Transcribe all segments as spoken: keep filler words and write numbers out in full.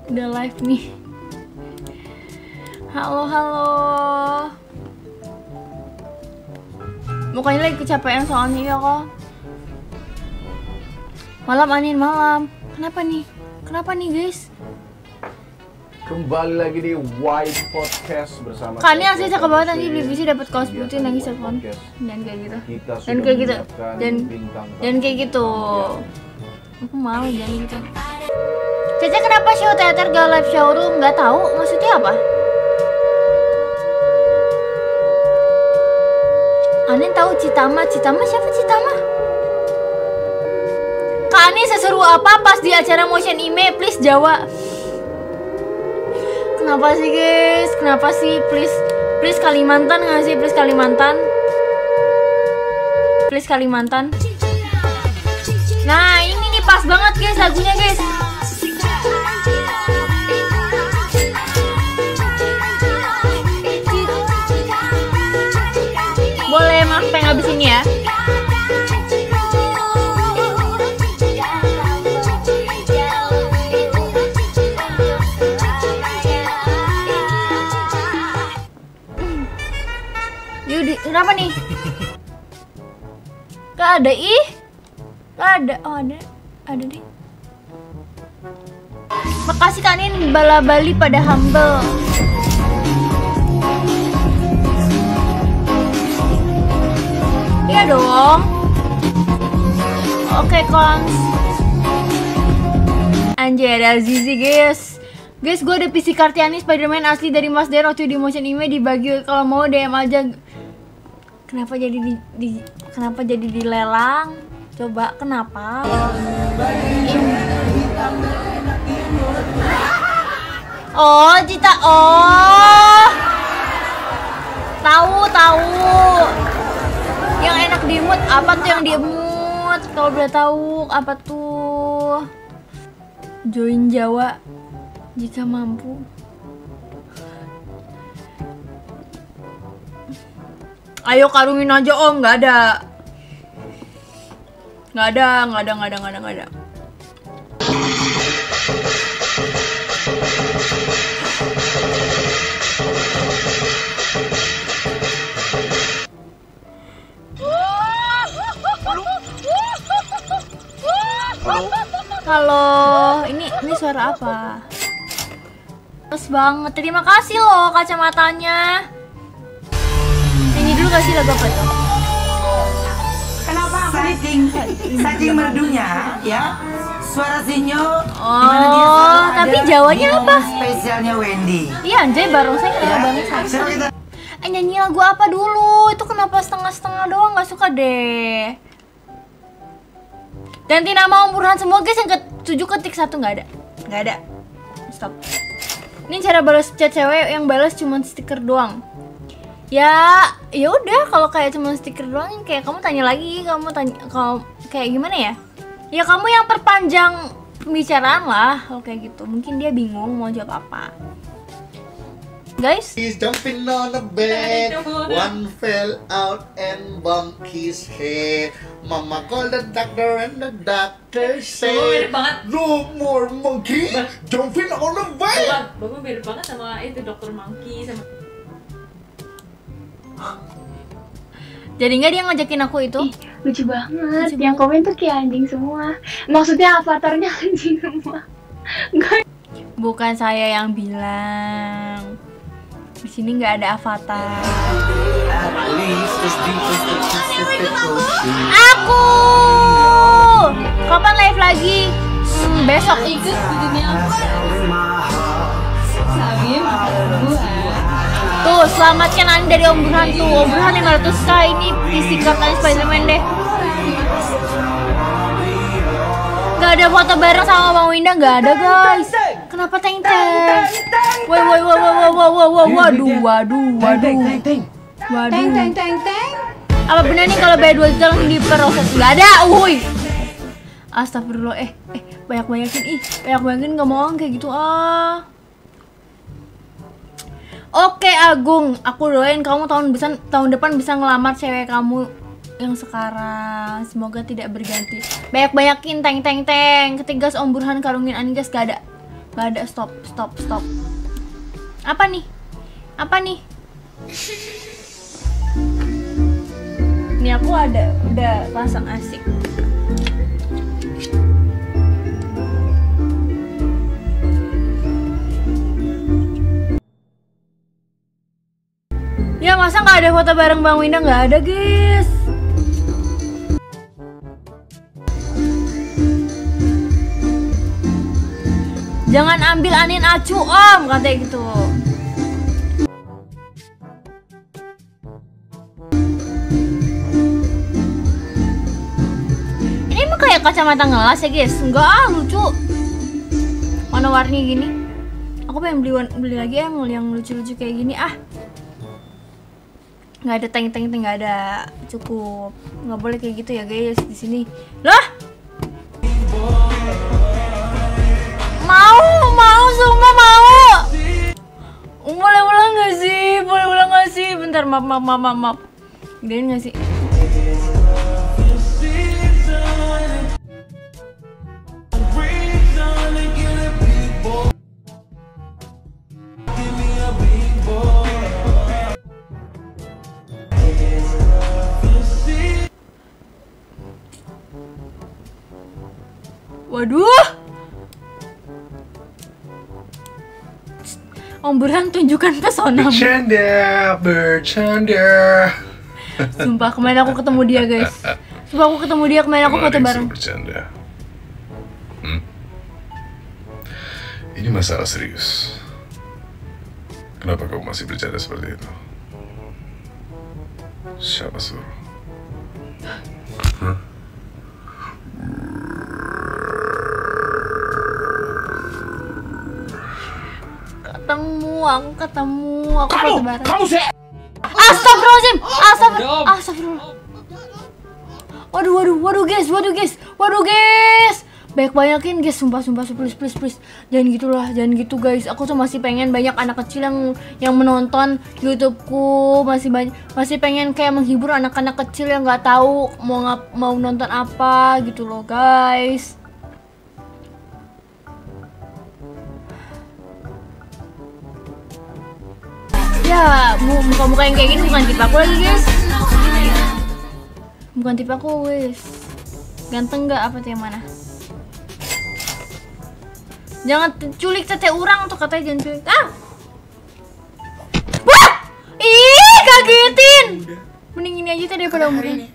Udah live nih. Halo halo. Mukanya lagi kecapean soalnya ya kok. Malam Anin malam. Kenapa nih? Kenapa nih guys? Kembali lagi di White Podcast bersama Kan ini asli cakep banget nanti divisi dapat kaos putih nangis telepon. Dan kayak gitu. Dan kayak gitu. Dan dan kayak gitu. Aku mau jadi gitu. Caca kenapa show teater gak live showroom? Gak tahu maksudnya apa? Anin tahu Citama. Citama siapa Citama? Kak Anin seseru apa pas di acara Motion Ime? Please Jawa. Kenapa sih guys? Kenapa sih? Please, please Kalimantan nggak sih? Please Kalimantan. Please Kalimantan. Nah ini nih pas banget guys lagunya guys. Boleh maaf pengen habis ini ya. Yudi, kenapa nih? Gak ada ih. Gak ada. Oh ada. Ada deh. Makasih Kanin bala bali pada humble. Iya dong. Oke Kongs. Anjay ada Zizi guys. Guys gue ada P C Kartiani Spiderman asli dari Mas Der waktu di Motion Ime dibagi, kalau mau D M aja. Kenapa jadi di, di kenapa jadi dilelang? Coba kenapa? Oh, Cita. Oh. Tahu, tahu. Yang enak diemut apa tuh yang diemut? Kalau udah tahu apa tuh? Join Jawa jika mampu. Ayo karungin aja om, nggak ada, nggak ada, nggak ada, nggak ada, nggak ada, nggak ada. Halo, ini ini suara apa? Terus banget, terima kasih loh kacamatanya. Nyanyi dulu kasih lagu apa tuh? Kenapa? Saking saking merdunya ya suara Sinyo. Oh, tapi Jawanya apa? Spesialnya Wendy. Iya anjay bareng saya ya, banget saya. Eh nyanyi lagu apa dulu? Itu kenapa setengah-setengah doang? Nggak suka deh. Ganti nama Om Burhan semua guys, yang ketujuh ketik satu nggak ada, nggak ada. Stop. Ini cara balas chat cewek yang balas cuma stiker doang. Ya, ya udah kalau kayak cuma stiker doang, kayak kamu tanya lagi, kamu tanya kalau kayak gimana ya? Ya kamu yang perpanjang pembicaraan lah kalau kayak gitu. Mungkin dia bingung mau jawab apa. Guys, He's jumping on the bed. One fell out and bumped his head. Mama called the doctor and the doctor said, no more monkey jumping on the bed. Bapak beda banget sama itu dokter Monkey sama. jadi nggak dia ngajakin aku itu? Ih, lucu banget. Lucu Yang banget. komen tuh kayak anjing semua. Maksudnya avatarnya anjing semua. Enggak. Bukan saya yang bilang. Di sini nggak ada avatar. Aku. Kapan live lagi? Hmm, besok. Ikut videonya Sabim, Burhan. Tuh, selamatkan Ani dari Om Burhan tuh. Om Burhan lima ratus k ini fisik Kartiani Spiderman deh. Gak ada foto bareng sama Bang Winda, gak ada guys. Kenapa teng teng? Woi woi woi woi woi woi woi woi waduh waduh waduh. Waduh. Teng teng teng teng. Apa benar nih kalau bayar dua juta langsung diproses? Gak ada, wuih. Astagfirullah, eh eh banyak banyakin ih, banyak banyakin nggak mau kayak gitu ah. Oke Agung, aku doain kamu tahun bisa tahun depan bisa ngelamar cewek kamu yang sekarang. Semoga tidak berganti. Banyak-banyakin teng teng teng. Ketiga Om Burhan karungin Anigas gak ada. Gak ada, stop, stop, stop. Apa nih? Apa nih? Ini aku ada, udah pasang asik. Ya masa nggak ada foto bareng Bang Winda? Nggak ada guys. Jangan ambil anin acu om, katanya gitu. Ini emang kayak kacamata ngelas ya guys? Enggak ah, lucu. Warna-warni gini. Aku pengen beli beli lagi yang yang lucu-lucu kayak gini ah. Nggak ada tank-tank, nggak ada, cukup. Nggak boleh kayak gitu ya guys di sini. Lah, mau mau semua mau. Boleh ulang nggak sih? Boleh ulang nggak sih? Bentar, maaf maaf maaf maaf. maaf. Gedein nggak sih? Waduh, Om Burhan tunjukkan pesona. Bercanda, bercanda. Sumpah kemarin aku ketemu dia guys. Sumpah aku ketemu dia kemarin aku foto bareng. Bercanda. Hmm? Ini masalah serius. Kenapa kamu masih bercanda seperti itu? Siapa suruh? Huh? Ketemu, aku ketemu, aku foto bareng. Kamu sih. Astagfirullahaladzim, astagfirullah, astagfirullah. Waduh, waduh, waduh guys, waduh guys, waduh guys. Banyak-banyakin guys, sumpah, sumpah, please, please, please. Jangan gitulah, jangan gitu guys. Aku tuh masih pengen banyak anak kecil yang yang menonton YouTubeku, masih banyak, masih pengen kayak menghibur anak-anak kecil yang nggak tahu mau ngap, mau nonton apa gitu loh guys. Ya, muka-muka yang kayak gini bukan tipe aku lagi guys. Bukan tipe aku guys. Ganteng nggak apa tuh yang mana? Jangan culik tete orang tuh katanya, jangan culik. Ah! Wah! Ih, kagetin. Mending ini aja tadi daripada umurnya.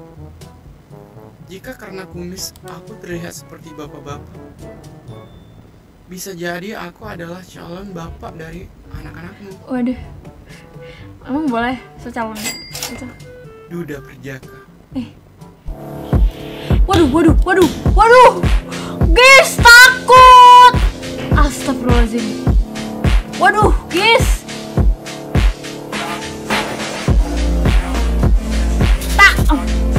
Jika karena kumis aku terlihat seperti bapak-bapak, bisa jadi aku adalah calon bapak dari anak-anakmu. Waduh, emang boleh secalon itu? Duda Perjaka. Eh, waduh, waduh, waduh, waduh, guys takut. Astagfirullahaladzim. Waduh, guys. Tak. Oh.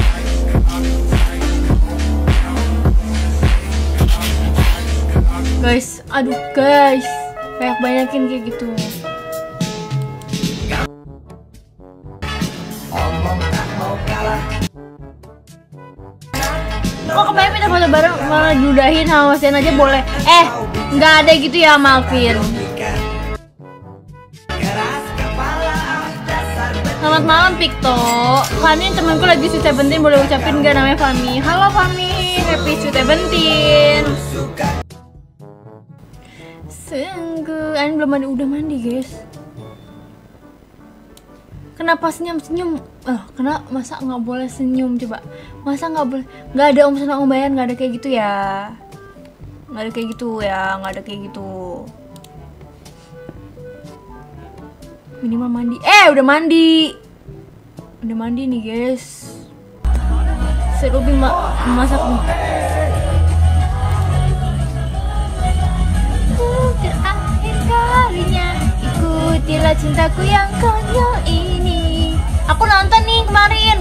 Guys, aduh guys, banyak-banyakin kayak gitu. Kok kemarin minta foto bareng malah dudahin sama Masian aja boleh? Eh, nggak ada gitu ya Malvin. Selamat malam Pikto. Fani temanku lagi Sweet Seventeen, boleh ucapin nggak namanya Fami? Halo Fami, happy Sweet Seventeen. Sungguh, Ani belum mandi, udah mandi guys. Kenapa senyum-senyum? Oh, kenapa masa nggak boleh senyum coba? Masa nggak boleh? Nggak ada om senang om bayan, nggak ada kayak gitu ya? Nggak ada kayak gitu ya? Nggak ada kayak gitu. Minimal mandi. Eh, udah mandi. Udah mandi nih guys. Si Ruby ma masak nih. Terakhir kalinya ikutilah cintaku yang konyol ini. Aku nonton nih kemarin.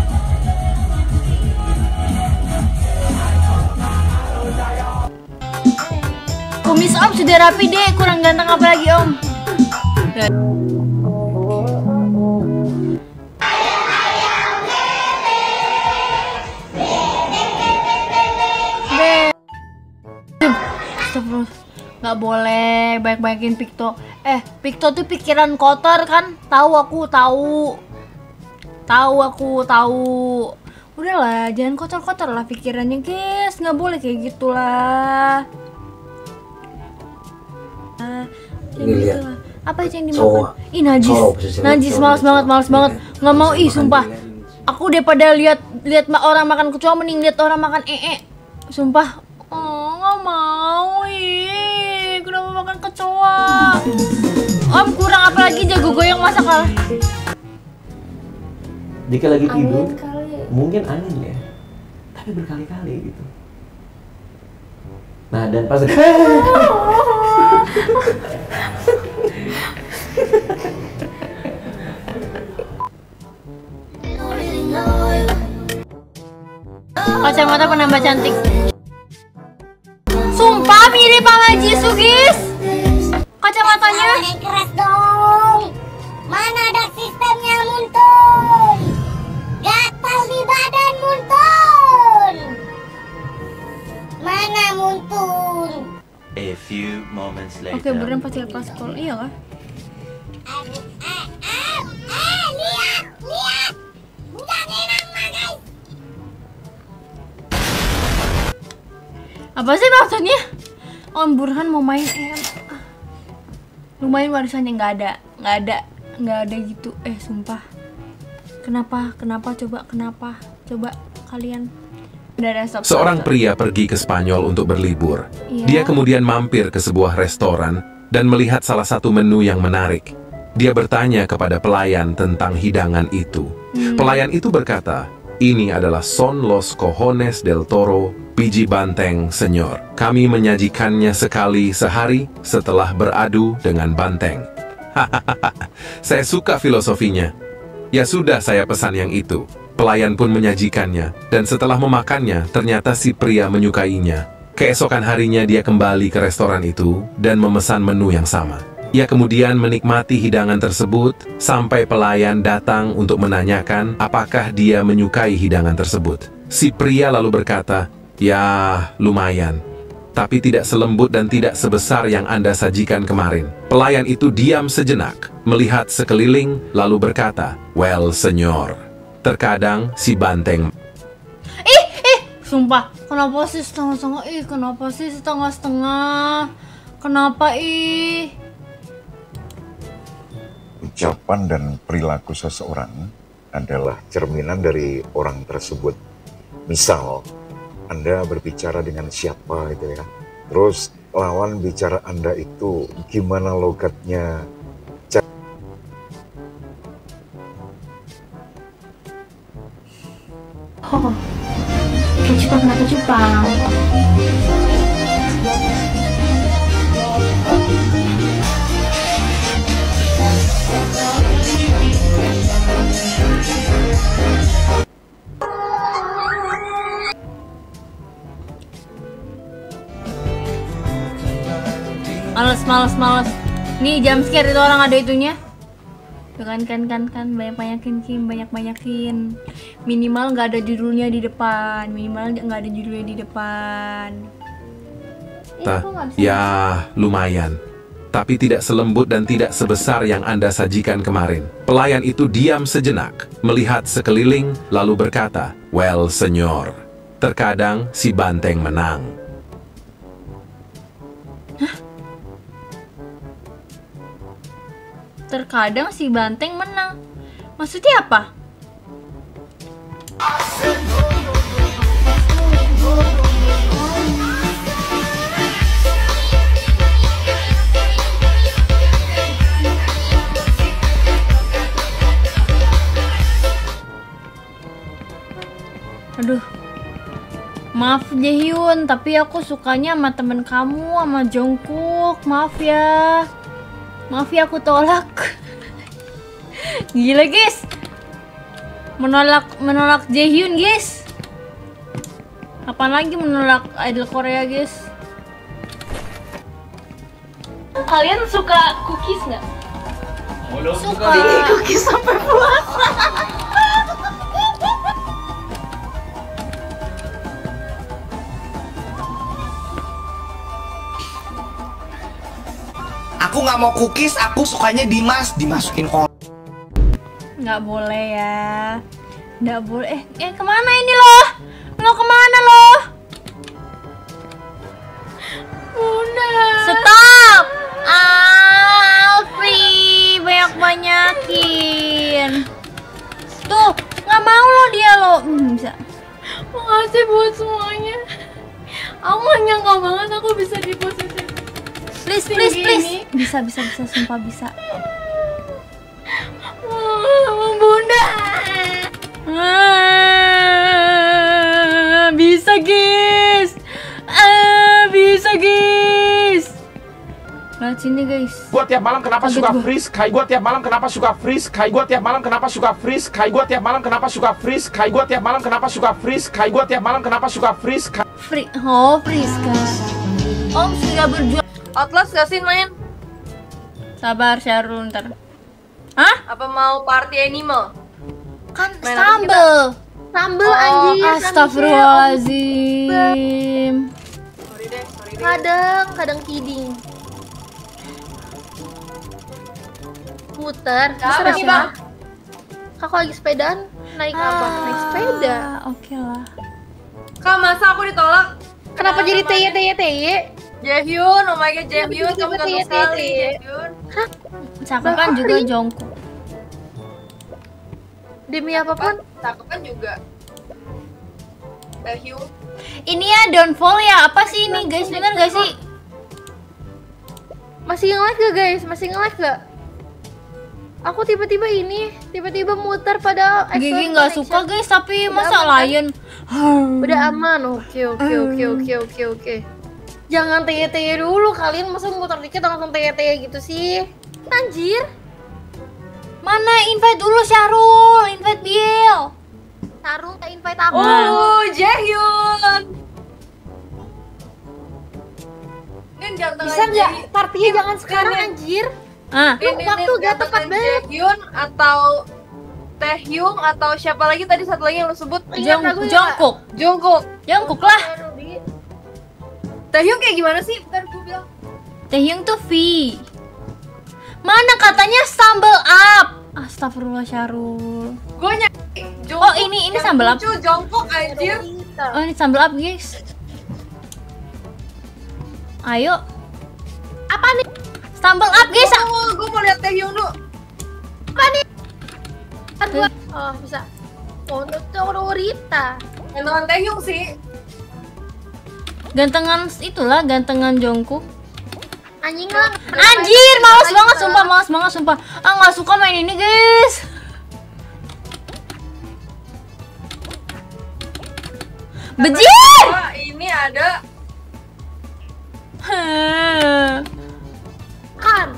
Kumis om sudah rapi deh, kurang ganteng apa lagi om? Nggak boleh banyak-banyakin Picto. Eh, Picto tuh pikiran kotor kan? Tahu aku, tahu. Tahu aku, tahu. Udahlah, jangan kotor-kotor lah pikirannya, guys. Nggak boleh kayak gitulah. Ah, Ini lihat. gitulah. Apa itu yang Cowok. dimakan? Ih, najis. Cowok, posisinya Najis, cowok, malas cowok. banget, malas banget. Nggak mau, ih, Makan sumpah. dilihat. Aku daripada lihat lihat ma- orang makan kecoa mending lihat orang makan ee. Sumpah. Oh, nggak mau. Ih, kenapa makan kecoa? Om kurang apa lagi jago goyang masa kalah? Jika lagi tidur, Angin kali. mungkin angin ya, tapi berkali-kali gitu. Nah dan pas Kacamata penambah cantik. Sumpah mirip sama Jisoo, guys. Kacamatanya. Yang keras dong. Mana ada sistemnya Muntun? Gatal di badan Muntun. Mana Muntun? A few moments later. Oke, beneran pasti lepas sekolah. Iya kah? Eh, eh, eh, eh, lihat, lihat. Bukan enak mah guys. Apa sih maksudnya? Om Burhan mau main em. Lumayan warisannya nggak ada, nggak ada, nggak ada gitu. Eh sumpah. Kenapa? Kenapa? Coba kenapa? Coba kalian. Udah ada stop. Seorang pria pergi ke Spanyol untuk berlibur. Iya. Dia kemudian mampir ke sebuah restoran dan melihat salah satu menu yang menarik. Dia bertanya kepada pelayan tentang hidangan itu. Hmm. Pelayan itu berkata, "Ini adalah son los cojones del toro, biji banteng, senyor. Kami menyajikannya sekali sehari setelah beradu dengan banteng." Hahaha, saya suka filosofinya. Ya sudah, saya pesan yang itu. Pelayan pun menyajikannya, dan setelah memakannya, ternyata si pria menyukainya. Keesokan harinya dia kembali ke restoran itu dan memesan menu yang sama. Ia kemudian menikmati hidangan tersebut sampai pelayan datang untuk menanyakan apakah dia menyukai hidangan tersebut. Si pria lalu berkata, "Ya, lumayan. Tapi tidak selembut dan tidak sebesar yang Anda sajikan kemarin." Pelayan itu diam sejenak, melihat sekeliling, lalu berkata, "Well, senyor, terkadang si banteng..." Ih, ih, sumpah. Kenapa sih setengah-setengah? Ih, kenapa sih setengah-setengah? Kenapa ih? Ucapan dan perilaku seseorang adalah cerminan dari orang tersebut. Misal, Anda berbicara dengan siapa gitu ya. Terus lawan bicara Anda itu gimana logatnya. Oh, kecupang kenapa cupang? Males, males, males. Nih jam scare itu orang ada itunya. Tuh kan, kan, kan, kan. Banyak-banyakin, Kim. Banyak-banyakin. Minimal nggak ada judulnya di depan. Minimal nggak ada judulnya di depan. Eh, Ta- kok nggak bisa Ya, lumayan. Tapi tidak selembut dan tidak sebesar yang Anda sajikan kemarin. Pelayan itu diam sejenak, melihat sekeliling, lalu berkata, "Well, senyor, terkadang si banteng menang." Terkadang si banteng menang. Maksudnya apa? Aduh. Maaf Jaehyun, tapi aku sukanya sama temen kamu, sama Jungkook. Maaf ya. Maaf ya, aku tolak. Gila guys, menolak menolak Jaehyun guys. Apaan lagi menolak idol Korea guys? Kalian suka cookies nggak? Suka. Cookies sampai puasa. Aku nggak mau cookies, aku sukanya Dimas, dimasukin kol. Nggak boleh ya. Nggak boleh. Eh, eh kemana ini loh? Lo kemana lo? Bunda. Stop. Alfri, banyak-banyakin. Tuh, nggak mau lo dia lo. Hmm, bisa. Makasih buat semuanya. Aku nggak nyangka banget aku bisa di posisi. Please, please, please. Ini. Bisa, bisa, bisa. Sumpah bisa. Oh, Bunda. Ah, bisa guys. Ah, bisa guys. Lihat sini guys. Gua tiap malam kenapa Kaget suka gua. freeze? Kai gua tiap malam kenapa suka freeze? Kai gua tiap malam kenapa suka freeze? Kai gua tiap malam kenapa suka freeze? Kai gua tiap malam kenapa suka freeze? Kai gua tiap malam kenapa suka freeze? Free, oh freeze kan. Om sudah berjuang. Outlast gak sih main? Sabar Syarul ntar. Hah? Apa mau party animal? Kan Main sambel. Sambel Oh, anjir. Astagfirullahaladzim. Kadang, kadang kidding. Muter. Apa Terserah nih, ya. Bang? Kakak lagi sepedaan, naik apa? Naik sepeda. Ah, Oke lah. Kak, masa aku ditolak? Kenapa jadi T Y T Y T Y? Jaehyun, oh my god Jaehyun, Kenapa kamu tiba-tiba ganteng T Y T Y? sekali Jaehyun. Cakep kan juga Jongkook. Demi apapun. Cakep kan juga. Jaehyun. Ini ya downfall ya. Apa sih ini guys? Bener gak sih? Masih nge-lag gak guys? Masih nge-lag gak? Aku tiba-tiba ini, tiba-tiba muter pada Gigi nggak suka guys, tapi Udah masa aman, kan? Lion? Udah aman. Oke, oke, oke, oke, oke, oke. Jangan T Y T Y dulu, kalian masa muter dikit langsung T Y T Y gitu sih? Anjir. Mana invite dulu Syarul, invite Biel. Sarung tak invite aku. Oh, Jaehyun. Nin ganteng Bisa aja. nggak? Partinya jangan sekarang Nin, anjir. Ah. Lu waktu gak tepat banget. Jaehyun atau Taehyung atau siapa lagi tadi satu lagi yang lu sebut? Ingat Jong lagu nggak? Jongkook. Jungkook. Jongkook lah. Taehyung kayak gimana sih? Bentar gue bilang. Taehyung tuh V. Mana katanya stumble up? Astagfirullah Syarul. Gue nyari Jungkook. Oh ini ini yang sambal up. lucu, Jungkook anjir. Oh ini sambal up guys. Ayo. Apa nih? Stumble up guys. Oh, gue mau lihat Taehyung dulu. Apa nih? Kan gua. Oh bisa. Oh Toro Rita. Gantengan Taehyung sih. Gantengan itulah, gantengan Jongkook. Anjing lah. Anjir, males banget sumpah, males banget sumpah. Ah nggak suka main ini guys. Bejir. Wah, ini ada Kan.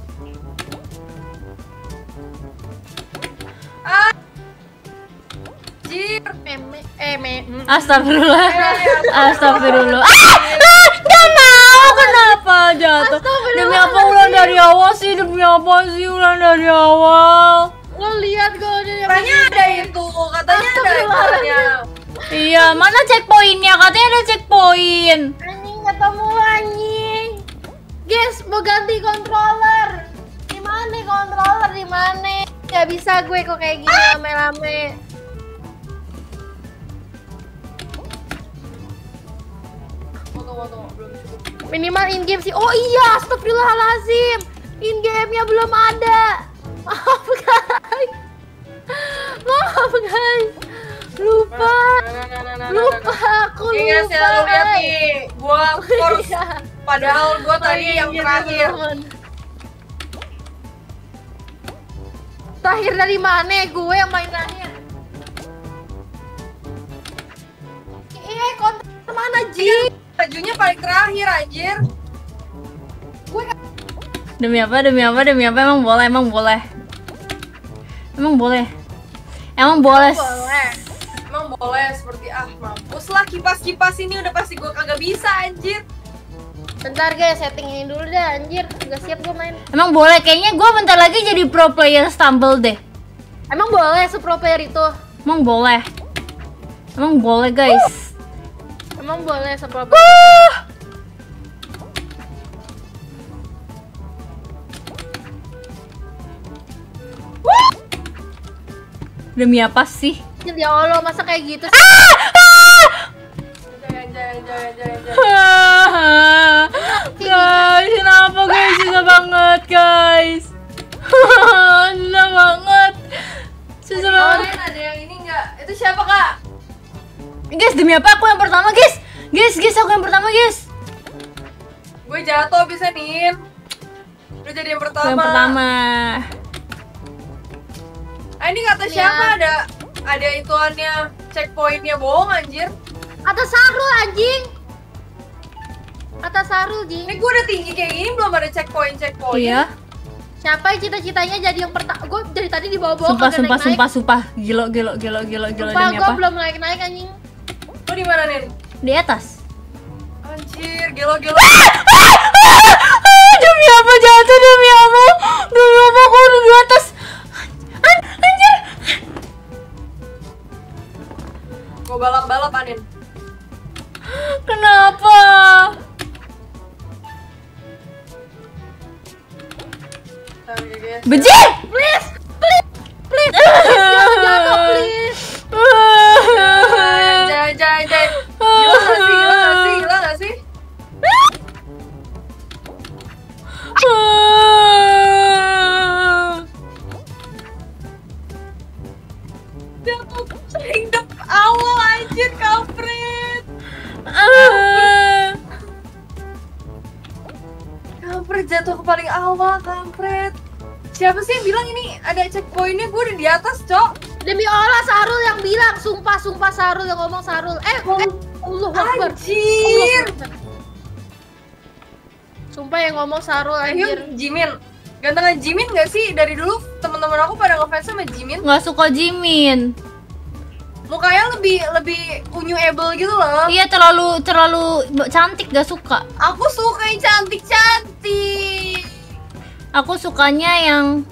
Anjir. Meme. Eh me. Astagfirullah. Astagfirullah. Ah, ah, gak mau. Kenapa jatuh? Demi apa ulang dari awal sih? Demi apa sih ulang dari awal? Lo lihat gue udah. Katanya ada itu, katanya ada itunya. Iya, mana checkpointnya? Katanya ada checkpoint. Anjing ketemu anjing. Guys, mau ganti controller. Di mana controller di mana? Gak bisa gue kok kayak gini rame-rame. Minimal in game sih. Oh iya, astagfirullahalazim. In game-nya belum ada. Maaf guys. Maaf guys. Lupa. Lupa aku Iya, lupa. saya lu lihat guys. nih, gua force. Iya. Padahal gua tadi Oh, yang iya, terakhir. teman-teman. Terakhir dari mana? Gue yang main terakhir. Eh, konten mana Ji? Bajunya paling terakhir anjir. Gue Demi apa? Demi apa? Demi apa? Emang boleh? Emang boleh? Emang boleh? Emang boleh? Boleh. Emang boleh seperti ah mampus lah kipas-kipas ini udah pasti gua kagak bisa anjir. bentar guys, settingin dulu dah anjir. Gak siap gue main. Emang boleh? Kayaknya gue bentar lagi jadi pro player Stumble deh. Emang boleh se-pro player itu? Emang boleh? Emang boleh guys? Emang boleh se-pro player? Demi apa sih? Ya Allah, masa kayak gitu sih? Jangan, jangan, jangan, jangan, jangan. Guys, kenapa guys? Susah banget guys. Susah banget. Susah banget. Ada yang ini nggak? Itu siapa kak? Guys, demi apa aku yang pertama guys? Guys, guys aku yang pertama guys. Gue jatuh bisa nih. Udah jadi yang pertama. Yang pertama. Ah, ini kata siapa ada ada ituannya checkpointnya bohong anjir. Kata Sarul anjing. Kata Sarul jing. Ini gue udah tinggi kayak gini belum ada checkpoint checkpoint. Iya. Siapa yang cita-citanya jadi yang pertama? Gue dari tadi di bawah-bawah. Sumpah, sumpah, sumpah, sumpah. Gilo, gilo, gilo, gilo, gilo. Sumpah, Demi gue apa? belum naik-naik anjing. Lo di mana nih? Di atas. Anjir, gilo, gilo. Demi apa jatuh? Demi apa? Demi apa aku udah di atas? Anjir. Gue balap-balap Anin. Kenapa? Bejir! Please! Please! Please! Jangan jatuh, please! Jangan, jangan, jangan. Gila gak sih? Gila gak sih? Gila gak sih? Jatuh paling depan awal anjir, kampret. Kampret jatuh ke paling awal, kampret. Siapa sih yang bilang ini ada checkpointnya? Gue udah di atas, Cok. Demi Allah, Sarul yang bilang. Sumpah, sumpah Sarul yang ngomong Sarul. Eh, eh Allah Akbar. Anjir. Sumpah yang ngomong Sarul anjir. Jimin. Gantengan Jimin gak sih? Dari dulu teman-teman aku pada ngefans sama Jimin. Nggak suka Jimin. Mukanya lebih lebih unyu-able gitu loh. Iya, terlalu terlalu cantik, gak suka. Aku suka yang cantik-cantik. Aku sukanya yang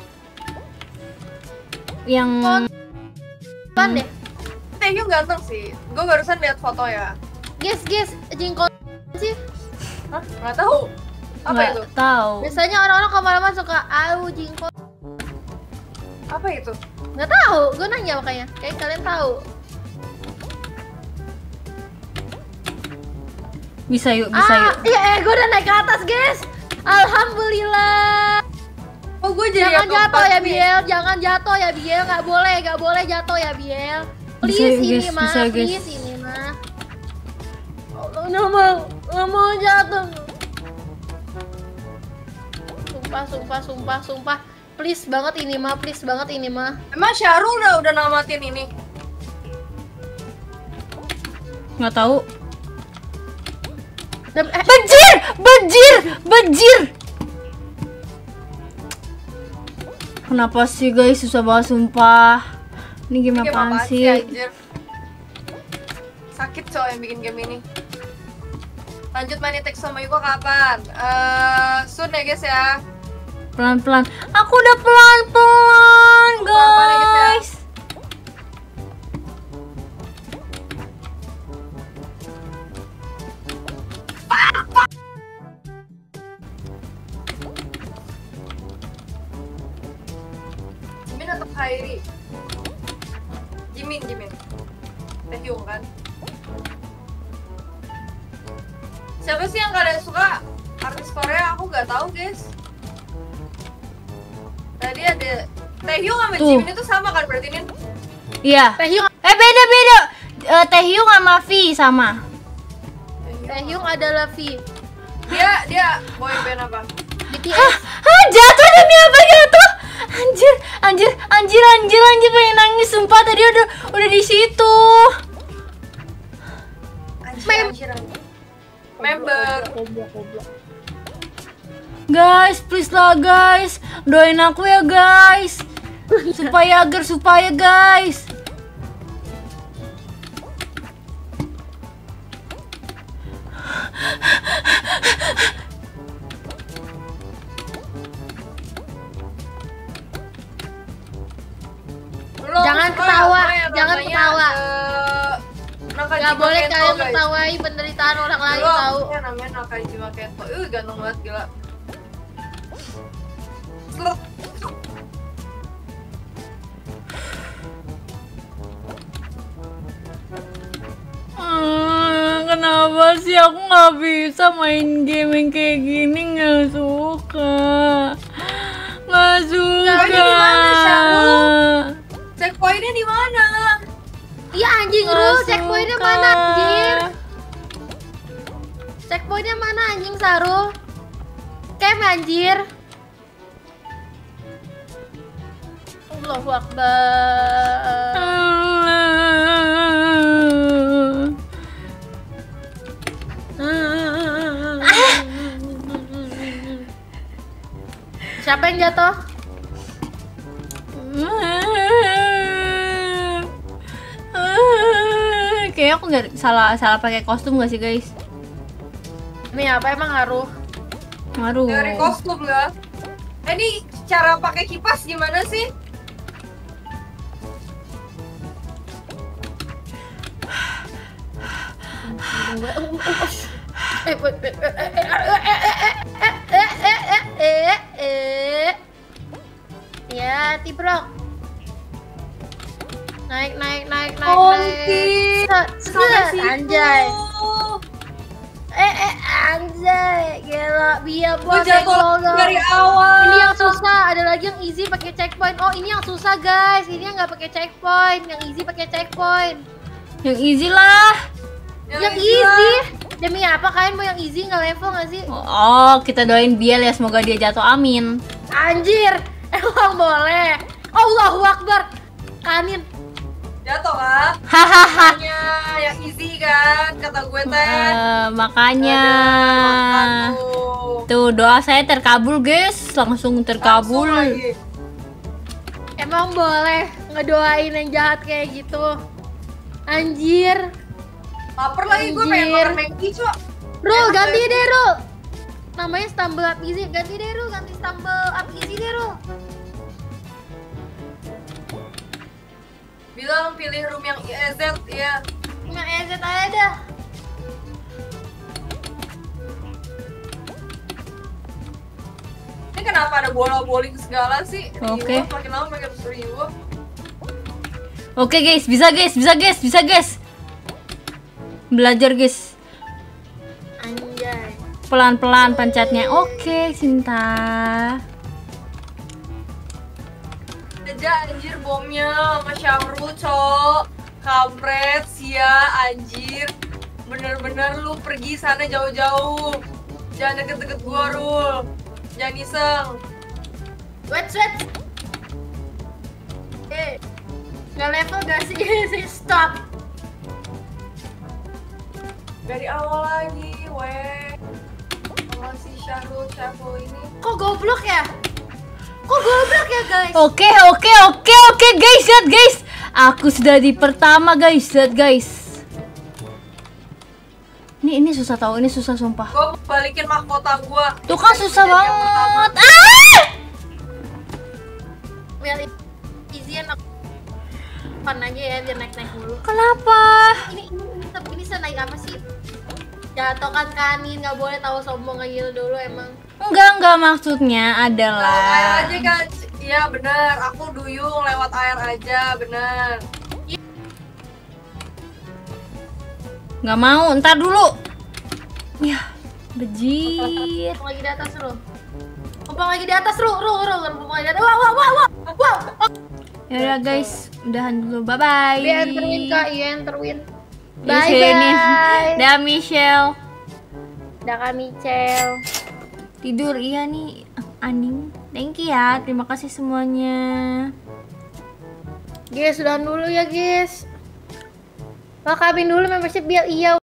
yang Pan deh. Taehyung ganteng sih. Gue barusan lihat foto ya. Guys, guys, jengkol sih. Hah? Nggak tahu. Apa nggak itu? tahu. Biasanya orang-orang kemana-mana suka au jengkol. Apa itu? Nggak tahu. Gue nanya makanya. Kayak kalian tahu. Bisa yuk, bisa ah, yuk. Iya, eh, gue udah naik ke atas, guys. Alhamdulillah. Oh, gue jadi jangan jatuh ya, Biel. Jangan jatuh ya, Biel. Nggak boleh, nggak boleh jatuh ya, Biel. Please bisa, ini guys, mah, bisa, please ini mah. Oh, nggak mau, nggak mau jatuh. Sumpah, sumpah, sumpah, sumpah. Please banget ini mah, please banget ini mah. Emang Syahrul udah udah namatin ini? Nggak tahu. Eh, Bejir! Bejir! Bejir! Kenapa sih guys, susah banget sumpah. Ini game Ini apaan apaan sih? anjir? Sakit cowok yang bikin game ini. Lanjut main Text sama Yuko kapan? Uh, soon ya guys ya. Pelan-pelan. Aku udah pelan-pelan guys. Jimin atau Kairi? Jimin, Jimin. Taehyung kan? Siapa sih yang kalian suka artis Korea? Aku nggak tahu guys. Tadi ada Taehyung sama Tuh. Jimin itu sama kan berarti Nin? Iya. Taehyung. Eh beda beda. Uh, Taehyung sama V sama. Taehyung adalah V. Dia dia boy band apa? B T S. Hah, hah, jatuh demi apa jatuh? Anjir, anjir, anjir, anjir, anjir, pengen nangis sumpah tadi udah udah di situ. Anjir, anjir, anjir. Member. Guys, please lah guys, doain aku ya guys, supaya agar supaya guys. Lo Jangan suka ketawa, apa ya jangan namanya, ketawa. eh, Nakajima Gak boleh Kento, kalian guys. ketawain penderitaan orang lain Dulu tahu. aku namanya Nakajima Kento. Uh, ganteng banget gila. Slut. kenapa sih aku nggak bisa main game yang kayak gini, nggak suka, nggak suka. Checkpointnya di mana, Syarul? Checkpointnya di mana? Iya anjing Rul, checkpointnya mana anjir? Checkpointnya mana anjing Sarul? Camp anjir. Allahu Akbar. Siapa yang jatuh? Kayaknya aku nggak salah salah pakai kostum nggak sih guys? Ini apa emang ngaruh? Ngaruh. Dari kostum lah. Eh, ini cara pakai kipas gimana sih? Ya, tibrok. Naik, naik, naik, naik, Kompi. naik. Sampai situ. Anjay. Eh, eh, anjay. Gila, biar buat jatuh dari awal. Ini yang susah, ada lagi yang easy pakai checkpoint. Oh, ini yang susah, guys. Ini yang nggak pakai checkpoint, yang easy pakai checkpoint. Yang easy lah. Yang, yang easy. Demi apa kalian mau yang easy nggak level nggak sih? Oh, kita doain Biel ya, semoga dia jatuh, amin. Anjir, emang boleh. Allahu Akbar. Kanin. Jatuh kan? Hahaha. Yang easy kan, kata gue teh. Uh, makanya. Tuh doa saya terkabul guys, langsung terkabul. Langsung Emang boleh ngedoain yang jahat kayak gitu? Anjir. Laper lagi gue pengen makan Maggi cok. Rul, ganti deh Rul. Namanya stumble up easy, ganti deh Rul, ganti stumble up easy deh Rul. Bilang pilih room yang E Z ya. Yang E Z aja dah. Ini kenapa ada bola bowling segala sih? Oke. Reward, makin lama makin reward. Oke guys, bisa guys, bisa guys, bisa guys. Belajar guys. Anjay. Pelan-pelan pencetnya. Oke, Cinta. Aja anjir bomnya sama Syamrul cok. Kampret, sia anjir. Bener-bener lu pergi sana jauh-jauh. Jangan deket-deket gua Rul. Jangan iseng. Wait, wait. Eh, nggak level gak sih? Stop. Dari awal lagi, weh. Sama si Syahrul, Syahrul ini. Kok goblok ya? Kok goblok ya guys? Oke, oke, oke, oke guys, lihat guys. Aku sudah di pertama guys, lihat guys. Ini ini susah tahu, ini susah sumpah. Gua balikin mahkota gua. Tuh kan susah banget. Ah! Biar izin aku fun aja ya, biar naik-naik dulu. Kenapa? Ini ini ini, ini bisa naik apa sih? Jatuh kan kanin, nggak boleh tahu sombong kayak gitu dulu emang. Enggak, enggak, maksudnya adalah Air aja kan, iya bener. Aku duyung lewat air aja, bener. nggak mau, ntar dulu. Ya, bejir. Mumpung lagi di atas lu. Mumpung lagi di atas lu, lu, lu, mumpung lagi di atas. Wow, wow, wow, wow, wow. Ya udah guys, udahan dulu, bye bye. Dia enterwin kak, iya enterwin. Bye bye. Dah Michelle. Dah Kak Michelle. Tidur iya nih, Aning. Thank you ya, terima kasih semuanya. Guys, udahan dulu ya guys. Lengkapin dulu membership biar iya